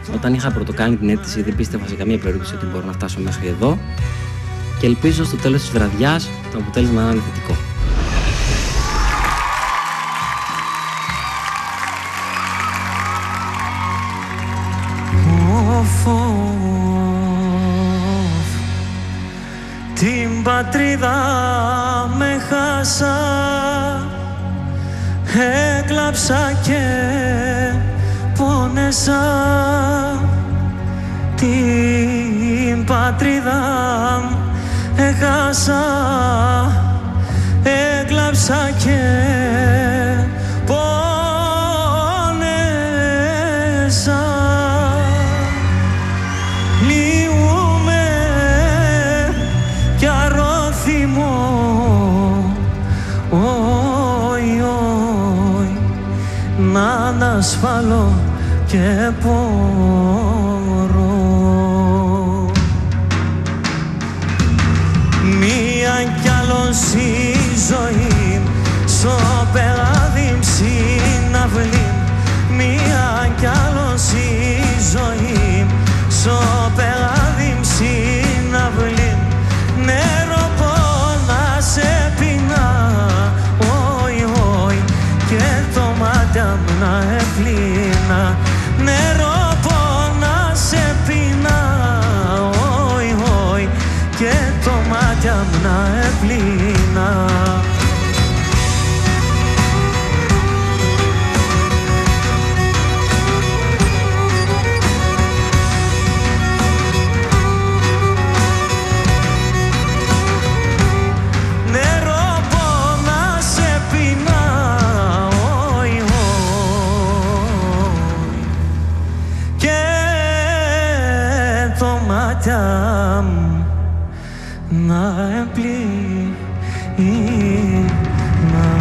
Όταν είχα πρωτοκάνει την αίτηση, δεν πίστευα σε καμία περίπτωση ότι μπορώ να φτάσω μέχρι εδώ και ελπίζω στο τέλος της βραδιάς το αποτέλεσμα να είναι θετικό. Την πατρίδα με χάσα, έκλαψα και πόνεσα. Την πατρίδα έχασα, έκλαψα και πόνεσα. Λύουμε κι αρρώθυμο, όι, όι, να ανασφάλω και πορώ. Μία κι άλλος η ζωή, στο πελάδι συναυλή. Μία κι άλλος η ζωή, στο πελάδι συναυλή. Νερό πόνα σε πεινά, όι, όι, και το μάτια μου να εκλείνα. Νερό πόνα σε πεινά, όι, όι, και το μάτια μου να εκλείνα. Να εμπλήνα.